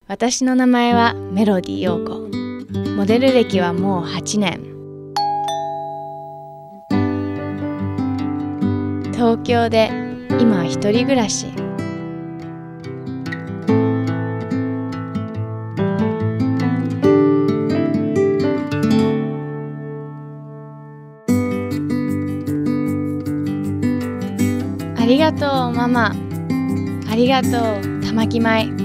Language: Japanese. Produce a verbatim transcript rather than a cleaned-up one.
私の名前はメロディ陽子。モデル歴はもうはちねん。東京で今は一人暮らし。ありがとうママ。ありがとう玉木舞。